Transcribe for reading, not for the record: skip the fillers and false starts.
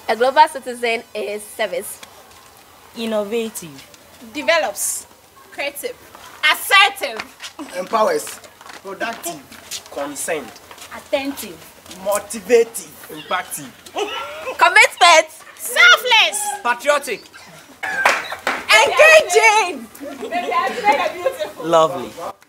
A global citizen is service. Innovative. Develops. Creative. Assertive. Empowers. Productive. Concerned. Attentive. Motivative. Impactful. Commitment. Selfless. Patriotic. Engaging. Lovely.